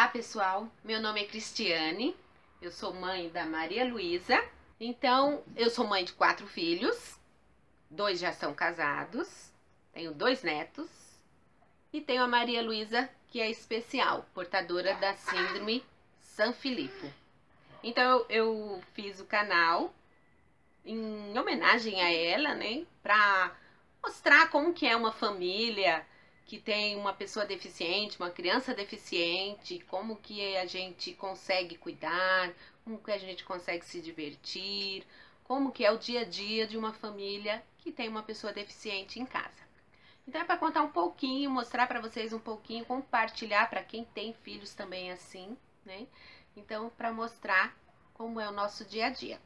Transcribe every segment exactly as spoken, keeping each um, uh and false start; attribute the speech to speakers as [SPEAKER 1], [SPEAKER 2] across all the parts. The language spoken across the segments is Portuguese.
[SPEAKER 1] Olá pessoal, meu nome é Cristiane, eu sou mãe da Maria Luísa. Então, eu sou mãe de quatro filhos, dois já são casados, tenho dois netos e tenho a Maria Luísa, que é especial, portadora da síndrome Sanfilippo. Então, eu, eu fiz o canal em homenagem a ela, né, pra mostrar como que é uma família que tem uma pessoa deficiente, uma criança deficiente, como que a gente consegue cuidar, como que a gente consegue se divertir, como que é o dia a dia de uma família que tem uma pessoa deficiente em casa. Então é para contar um pouquinho, mostrar para vocês um pouquinho, compartilhar para quem tem filhos também assim, né? Então, para mostrar como é o nosso dia a dia.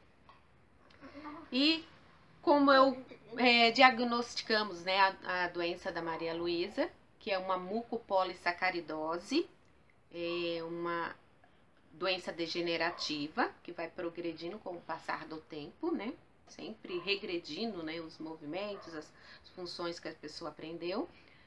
[SPEAKER 1] E como eu é, diagnosticamos, né, a, a doença da Maria Luísa, que é uma mucopolissacaridose, é uma doença degenerativa que vai progredindo com o passar do tempo, né? Sempre regredindo, né, os movimentos, as funções que a pessoa aprendeu.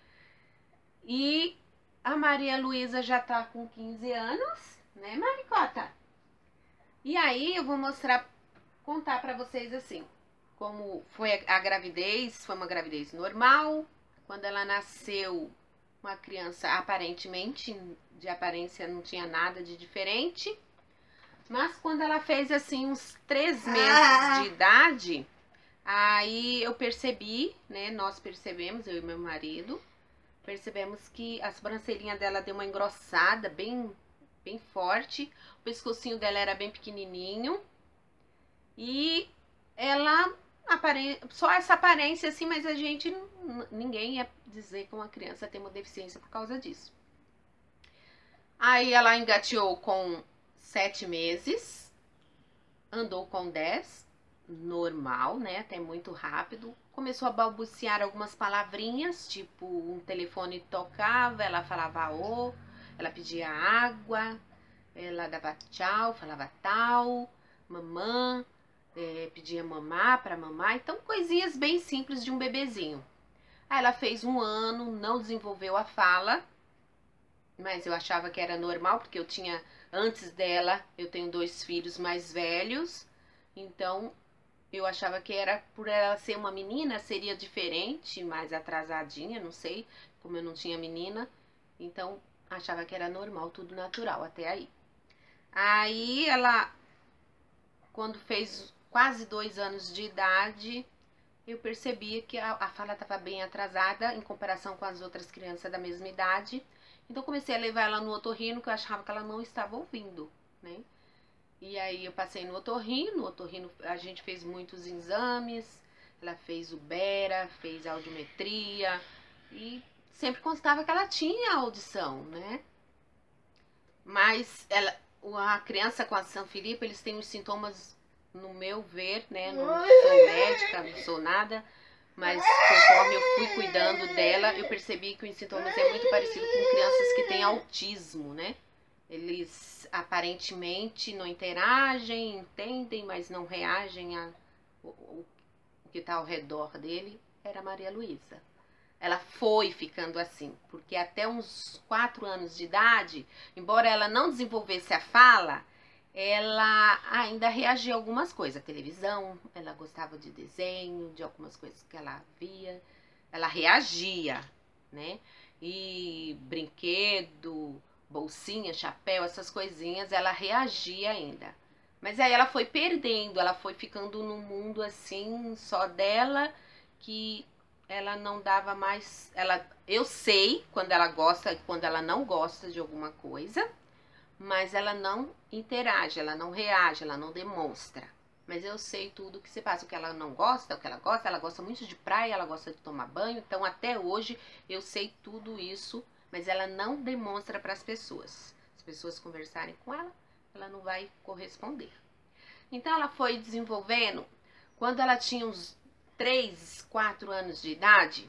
[SPEAKER 1] E a Maria Luísa já tá com quinze anos, né, Maricota? E aí eu vou mostrar, contar pra vocês assim, como foi a, a gravidez. Foi uma gravidez normal. Quando ela nasceu, uma criança aparentemente, de aparência não tinha nada de diferente. Mas quando ela fez assim uns três meses de idade, aí eu percebi, né, nós percebemos, eu e meu marido, percebemos que a sobrancelhinha dela deu uma engrossada bem, bem forte, o pescocinho dela era bem pequenininho e ela, apare... só essa aparência assim, mas a gente, ninguém ia dizer que uma criança tem uma deficiência por causa disso. Aí ela engateou com sete meses, andou com dez, normal, né, até muito rápido. Começou a balbuciar algumas palavrinhas, tipo um telefone tocava, ela falava ô, ela pedia água, ela dava tchau, falava tal, mamã, é, pedia mamar para mamar. Então, coisinhas bem simples de um bebezinho. Aí ela fez um ano, não desenvolveu a fala, mas eu achava que era normal, porque eu tinha, antes dela, eu tenho dois filhos mais velhos, então eu achava que era, por ela ser uma menina, seria diferente, mais atrasadinha, não sei, como eu não tinha menina, então achava que era normal, tudo natural, até aí. Aí ela, quando fez quase dois anos de idade, eu percebi que a, a fala estava bem atrasada em comparação com as outras crianças da mesma idade. Então comecei a levar ela no otorrino, que eu achava que ela não estava ouvindo, né? E aí eu passei no otorrino, no otorrino a gente fez muitos exames, ela fez o Bera, fez audiometria e sempre constava que ela tinha audição, né? Mas ela, a criança com a Sanfilippo, eles têm os sintomas, no meu ver, né? Não sou médica, não sou nada, mas conforme eu fui cuidando dela, eu percebi que os sintomas é muito parecido com crianças que têm autismo, né? Eles aparentemente não interagem, entendem, mas não reagem a o, o que está ao redor dele. Era a Maria Luísa. Ela foi ficando assim, porque até uns quatro anos de idade, embora ela não desenvolvesse a fala, ela ainda reagia a algumas coisas, a televisão, ela gostava de desenho, de algumas coisas que ela via, ela reagia, né? E brinquedo, bolsinha, chapéu, essas coisinhas, ela reagia ainda. Mas aí ela foi perdendo, ela foi ficando num mundo assim, só dela, que ela não dava mais, ela, eu sei quando ela gosta e quando ela não gosta de alguma coisa, mas ela não interage, ela não reage, ela não demonstra. Mas eu sei tudo que se passa, o que ela não gosta, o que ela gosta, ela gosta muito de praia, ela gosta de tomar banho, então até hoje eu sei tudo isso, mas ela não demonstra para as pessoas. Se as pessoas conversarem com ela, ela não vai corresponder. Então ela foi desenvolvendo, quando ela tinha uns três, quatro anos de idade,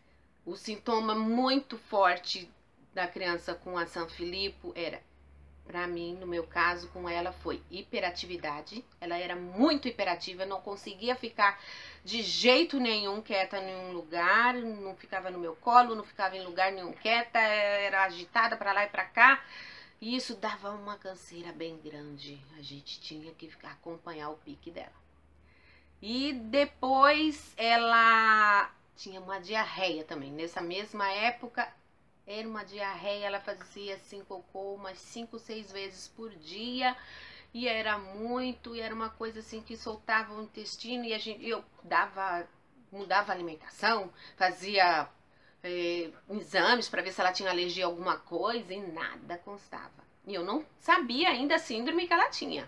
[SPEAKER 1] o sintoma muito forte da criança com a Sanfilippo era pra mim, no meu caso, com ela, foi hiperatividade. Ela era muito hiperativa, não conseguia ficar de jeito nenhum quieta em nenhum lugar, não ficava no meu colo, não ficava em lugar nenhum quieta, era agitada pra lá e pra cá. E isso dava uma canseira bem grande. A gente tinha que ficar, acompanhar o pique dela. E depois ela tinha uma diarreia também. Nessa mesma época, era uma diarreia, ela fazia assim cocô umas cinco, seis vezes por dia. E era muito, e era uma coisa assim que soltava o intestino e a gente, eu dava, mudava a alimentação, fazia é, exames para ver se ela tinha alergia a alguma coisa e nada constava. E eu não sabia ainda a síndrome que ela tinha.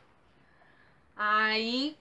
[SPEAKER 1] Aí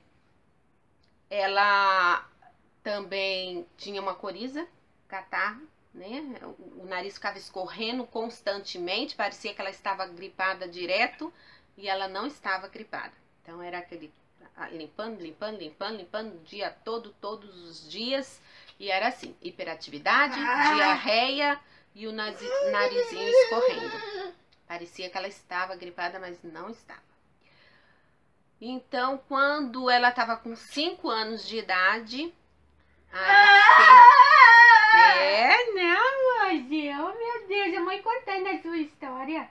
[SPEAKER 1] ela também tinha uma coriza, catarro, né? O, o nariz ficava escorrendo constantemente, parecia que ela estava gripada direto e ela não estava gripada. Então era aquele limpando, limpando, limpando, limpando o dia todo, todos os dias. E era assim, hiperatividade, diarreia e o narizinho escorrendo. Parecia que ela estava gripada, mas não estava. Então, quando ela estava com cinco anos de idade, aí fiquei... É, não, hoje, oh meu Deus, a mãe contando a sua história.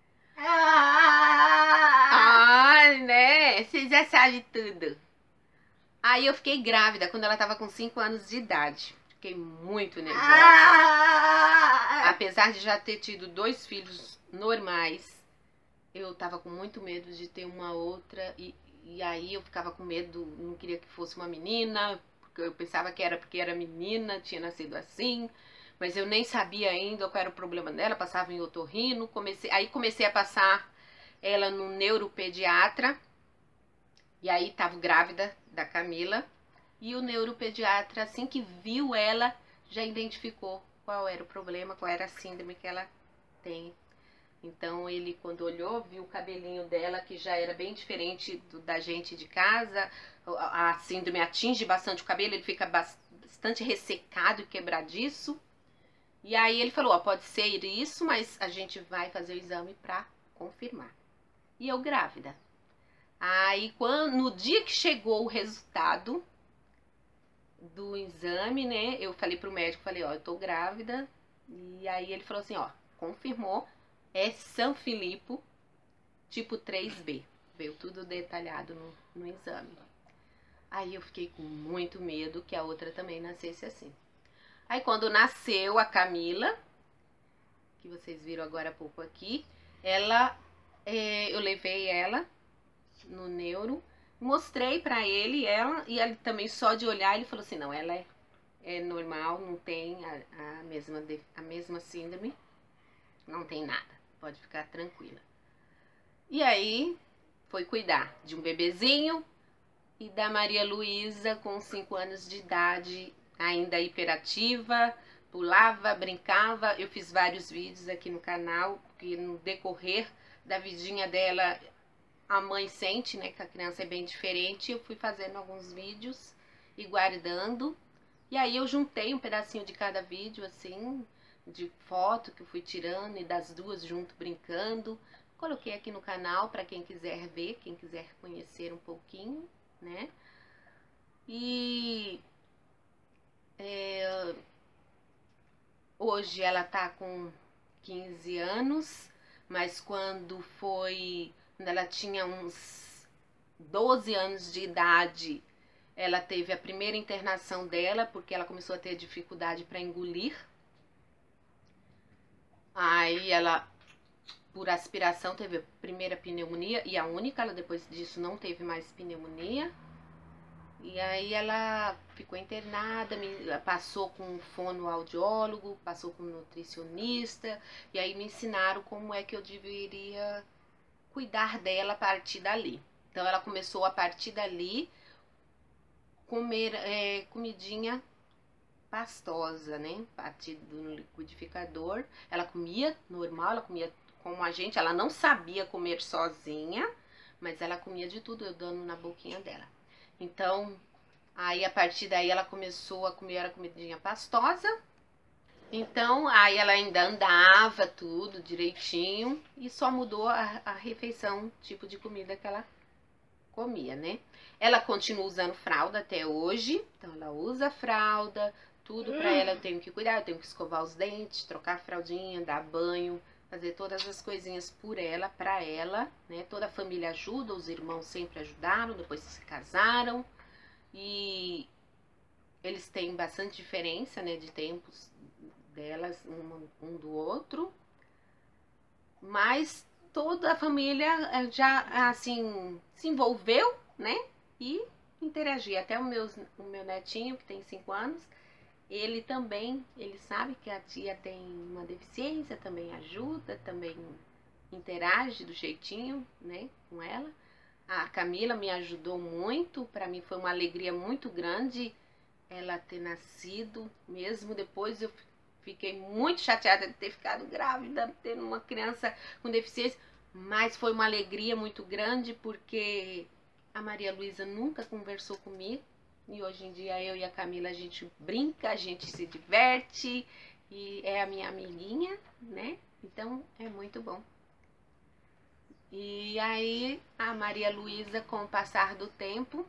[SPEAKER 1] Ah, né, você já sabe tudo. Aí eu fiquei grávida quando ela estava com cinco anos de idade. Fiquei muito nervosa. Apesar de já ter tido dois filhos normais, eu tava com muito medo de ter uma outra e, e aí eu ficava com medo, não queria que fosse uma menina, porque eu pensava que era porque era menina, tinha nascido assim, mas eu nem sabia ainda qual era o problema dela, passava em otorrino, comecei, aí comecei a passar ela no neuropediatra, e aí tava grávida da Camila, e o neuropediatra, assim que viu ela, já identificou qual era o problema, qual era a síndrome que ela tem. Então ele, quando olhou, viu o cabelinho dela, que já era bem diferente do, da gente de casa. A, a síndrome atinge bastante o cabelo, ele fica bastante ressecado e quebradiço. E aí ele falou, ó, pode ser isso, mas a gente vai fazer o exame pra confirmar. E eu grávida. Aí, quando, no dia que chegou o resultado do exame, né, eu falei pro médico, falei, ó, eu tô grávida. E aí ele falou assim, ó, confirmou. É Sanfilippo, tipo três B. Veio tudo detalhado no, no exame. Aí eu fiquei com muito medo que a outra também nascesse assim. Aí quando nasceu a Camila, que vocês viram agora há pouco aqui, ela, é, eu levei ela no neuro, mostrei pra ele ela, e ele também só de olhar, ele falou assim, não, ela é, é normal, não tem a, a, mesma, a mesma síndrome, não tem nada. Pode ficar tranquila. E aí, foi cuidar de um bebezinho e da Maria Luísa com cinco anos de idade, ainda hiperativa, pulava, brincava. Eu fiz vários vídeos aqui no canal, porque no decorrer da vidinha dela, a mãe sente, né, que a criança é bem diferente. Eu fui fazendo alguns vídeos e guardando. E aí eu juntei um pedacinho de cada vídeo, assim, de foto que eu fui tirando e das duas junto brincando. Coloquei aqui no canal para quem quiser ver, quem quiser conhecer um pouquinho, né? E é, hoje ela tá com quinze anos, mas quando foi, quando ela tinha uns doze anos de idade, ela teve a primeira internação dela, porque ela começou a ter dificuldade para engolir. Aí ela, por aspiração, teve a primeira pneumonia e a única, ela depois disso não teve mais pneumonia. E aí ela ficou internada, me, passou com um fonoaudiólogo, passou com um nutricionista, e aí me ensinaram como é que eu deveria cuidar dela a partir dali. Então ela começou a partir dali comer é, comidinha pastosa, né? A partir do liquidificador. Ela comia normal, ela comia como a gente, ela não sabia comer sozinha, mas ela comia de tudo, eu dando na boquinha dela. Então, aí a partir daí ela começou a comer a comidinha pastosa. Então, aí ela ainda andava tudo direitinho e só mudou a, a refeição, tipo de comida que ela comia, né? Ela continua usando fralda até hoje, então ela usa fralda, tudo pra ela eu tenho que cuidar, eu tenho que escovar os dentes, trocar a fraldinha, dar banho, fazer todas as coisinhas por ela, pra ela, né? Toda a família ajuda, os irmãos sempre ajudaram, depois se casaram e eles têm bastante diferença, né, de tempos delas, um, um do outro, mas toda a família já, assim, se envolveu, né, e interagia. Até o meu, o meu netinho, que tem cinco anos, ele também, ele sabe que a tia tem uma deficiência, também ajuda, também interage do jeitinho, né, com ela. A Camila me ajudou muito, para mim foi uma alegria muito grande ela ter nascido, mesmo depois eu fiquei muito chateada de ter ficado grávida, tendo uma criança com deficiência, mas foi uma alegria muito grande porque a Maria Luísa nunca conversou comigo e hoje em dia eu e a Camila a gente brinca, a gente se diverte e é a minha amiguinha, né? Então é muito bom. E aí a Maria Luísa, com o passar do tempo,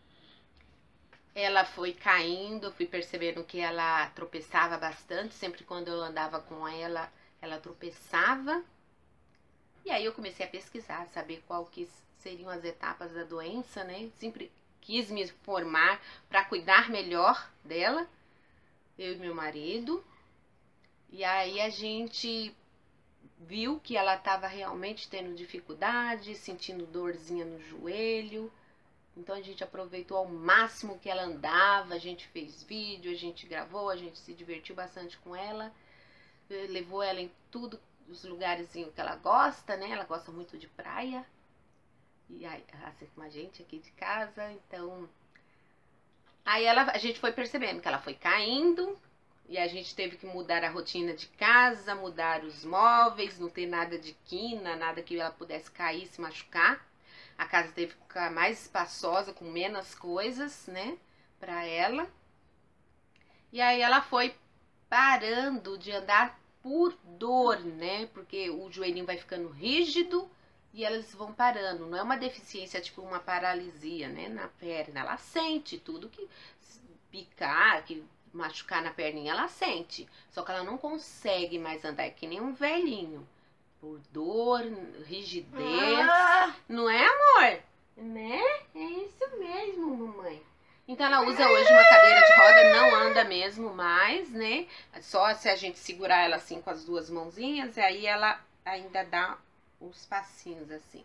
[SPEAKER 1] ela foi caindo, eu fui percebendo que ela tropeçava bastante, sempre quando eu andava com ela, ela tropeçava. E aí eu comecei a pesquisar, saber qual que seriam as etapas da doença, né? Sempre quis me formar para cuidar melhor dela, eu e meu marido. E aí a gente viu que ela estava realmente tendo dificuldade, sentindo dorzinha no joelho. Então a gente aproveitou ao máximo que ela andava, a gente fez vídeo, a gente gravou, a gente se divertiu bastante com ela, levou ela em tudo, os lugares que ela gosta, né? Ela gosta muito de praia, e aí, assim como a gente aqui de casa, então... Aí ela, a gente foi percebendo que ela foi caindo, e a gente teve que mudar a rotina de casa, mudar os móveis, não ter nada de quina, nada que ela pudesse cair, se machucar. A casa teve que ficar mais espaçosa, com menos coisas, né, pra ela. E aí ela foi parando de andar por dor, né, porque o joelhinho vai ficando rígido e elas vão parando. Não é uma deficiência, tipo uma paralisia, né, na perna. Ela sente tudo que picar, que machucar na perninha, ela sente. Só que ela não consegue mais andar, é que nem um velhinho. Por dor, rigidez, ah! Não é, amor? Né? É isso mesmo, mamãe. Então ela usa hoje uma cadeira de roda, não anda mesmo mais, né? Só se a gente segurar ela assim com as duas mãozinhas, e aí ela ainda dá uns passinhos assim.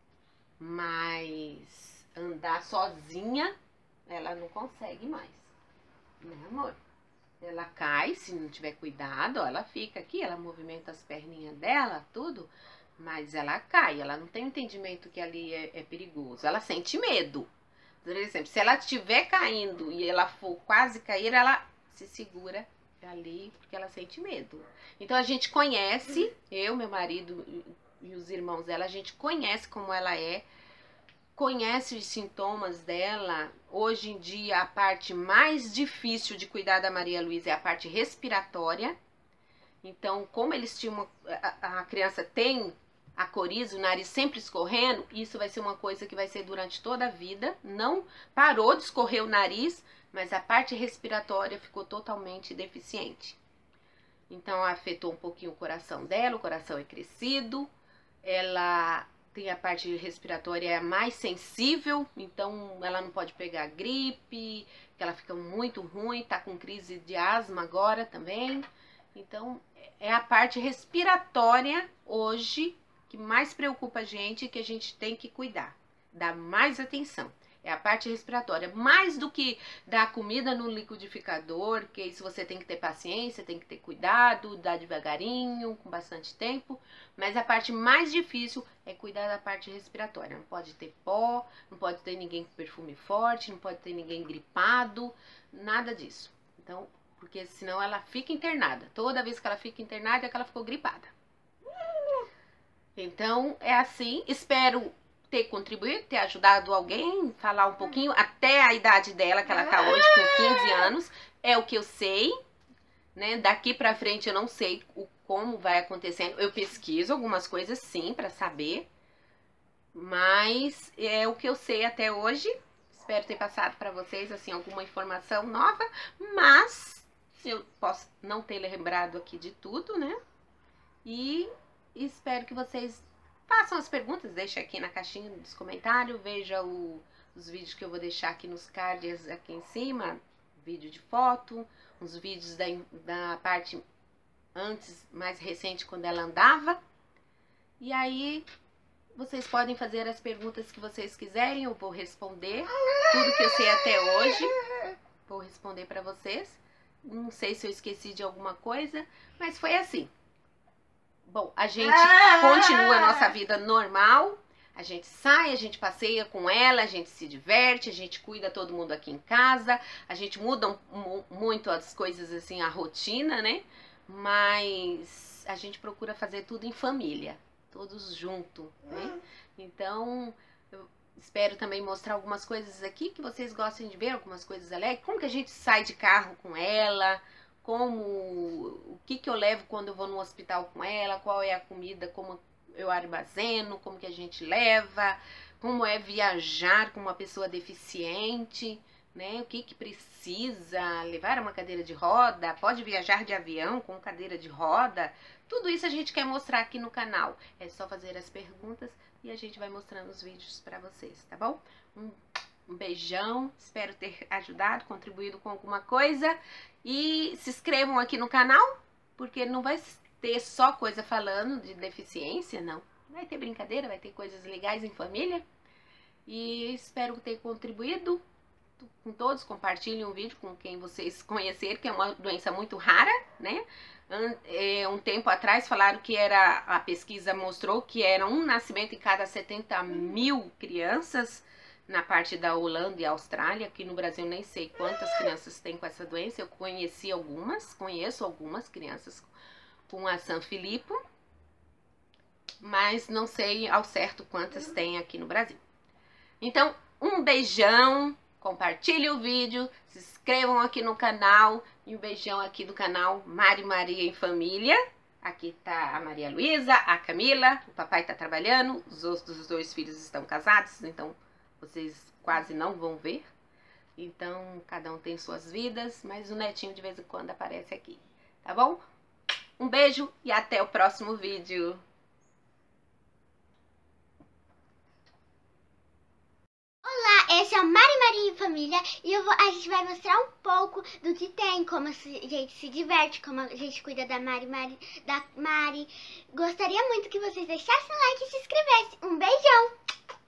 [SPEAKER 1] Mas andar sozinha, ela não consegue mais, né, amor? Ela cai, se não tiver cuidado, ó, ela fica aqui, ela movimenta as perninhas dela, tudo, mas ela cai, ela não tem entendimento que ali é, é perigoso, ela sente medo. Por exemplo, se ela estiver caindo e ela for quase cair, ela se segura ali, porque ela sente medo. Então a gente conhece, eu, meu marido e os irmãos dela, a gente conhece como ela é, conhece os sintomas dela. Hoje em dia a parte mais difícil de cuidar da Maria Luísa é a parte respiratória. Então, como eles tinham uma, a, a criança tem a coriza, o nariz sempre escorrendo, isso vai ser uma coisa que vai ser durante toda a vida. Não parou de escorrer o nariz, mas a parte respiratória ficou totalmente deficiente. Então afetou um pouquinho o coração dela, o coração é crescido, ela tem a parte respiratória mais sensível, então ela não pode pegar gripe, que ela fica muito ruim, tá com crise de asma agora também. Então é a parte respiratória hoje que mais preocupa a gente e que a gente tem que cuidar, dar mais atenção. É a parte respiratória, mais do que dar comida no liquidificador, que isso você tem que ter paciência, tem que ter cuidado, dar devagarinho, com bastante tempo. Mas a parte mais difícil é cuidar da parte respiratória. Não pode ter pó, não pode ter ninguém com perfume forte, não pode ter ninguém gripado, nada disso. Então, porque senão ela fica internada. Toda vez que ela fica internada é que ela ficou gripada. Então, é assim, espero ter contribuído, ter ajudado alguém, falar um pouquinho, até a idade dela, que ela tá hoje com quinze anos, é o que eu sei, né? Daqui pra frente eu não sei o, como vai acontecendo. Eu pesquiso algumas coisas sim pra saber, mas é o que eu sei até hoje. Espero ter passado pra vocês assim alguma informação nova, mas eu posso não ter lembrado aqui de tudo, né? E espero que vocês façam as perguntas, deixem aqui na caixinha dos comentários, veja o, os vídeos que eu vou deixar aqui nos cards aqui em cima, vídeo de foto, uns vídeos da, da parte antes, mais recente, quando ela andava. E aí, vocês podem fazer as perguntas que vocês quiserem, eu vou responder tudo que eu sei até hoje, vou responder para vocês. Não sei se eu esqueci de alguma coisa, mas foi assim. Bom, a gente continua a nossa vida normal, a gente sai, a gente passeia com ela, a gente se diverte, a gente cuida todo mundo aqui em casa, a gente muda um, muito as coisas assim, a rotina, né? Mas a gente procura fazer tudo em família, todos juntos, né? Então, eu espero também mostrar algumas coisas aqui que vocês gostem de ver, algumas coisas alegres, como que a gente sai de carro com ela, como, o que que eu levo quando eu vou no hospital com ela, qual é a comida, como eu armazeno, como que a gente leva, como é viajar com uma pessoa deficiente, né? O que que precisa, levar uma cadeira de roda, pode viajar de avião com cadeira de roda, tudo isso a gente quer mostrar aqui no canal. É só fazer as perguntas e a gente vai mostrando os vídeos pra vocês, tá bom? Um Um beijão, espero ter ajudado, contribuído com alguma coisa. E se inscrevam aqui no canal, porque não vai ter só coisa falando de deficiência, não. Vai ter brincadeira, vai ter coisas legais em família. E espero ter contribuído com todos. Compartilhem o vídeo com quem vocês conhecerem, que é uma doença muito rara, né? Um tempo atrás falaram que era, a pesquisa mostrou que era um nascimento em cada setenta mil crianças, na parte da Holanda e Austrália. Aqui no Brasil nem sei quantas crianças têm com essa doença. Eu conheci algumas, conheço algumas crianças com a San Filippo, mas não sei ao certo quantas tem aqui no Brasil. Então, um beijão, compartilhe o vídeo, se inscrevam aqui no canal, e um beijão aqui do canal Mari Maria em Família. Aqui tá a Maria Luísa, a Camila, o papai tá trabalhando, os outros dois filhos estão casados, então vocês quase não vão ver. Então, cada um tem suas vidas, mas o netinho de vez em quando aparece aqui, tá bom? Um beijo e até o próximo vídeo.
[SPEAKER 2] Olá, esse é o Mari Maria em Família e eu vou, a gente vai mostrar um pouco do que tem, como a gente se diverte, como a gente cuida da Mari, Mari, da Mari. Gostaria muito que vocês deixassem um like e se inscrevessem. Um beijão!